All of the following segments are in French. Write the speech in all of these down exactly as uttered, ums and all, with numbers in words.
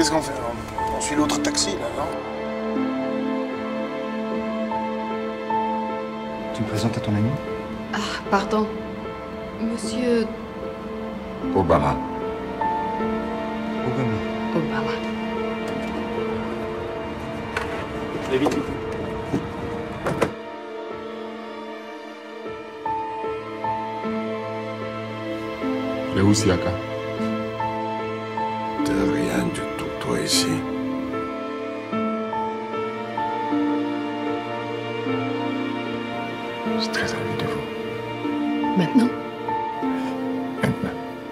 qu'est-ce qu'on fait? On suit l'autre taxi, là, non? Tu me présentes à ton ami? Ah, pardon. Monsieur... Obama. Obama. Obama. Allez, vite, vite. Elle est où, Siaka? De rien du tout, toi, ici. Je suis très envie de vous. Maintenant? Maintenant.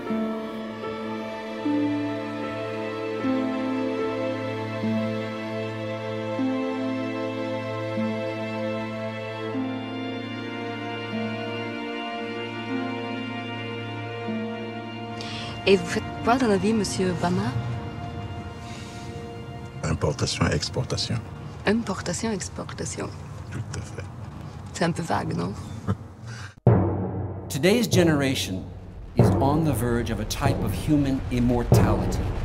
Et vous faites quoi dans la vie, monsieur Obama? Importation et exportation. Importation, exportation. Tout à fait. C'est un peu vague, non? Today's generation is on the verge of a type of human immortality.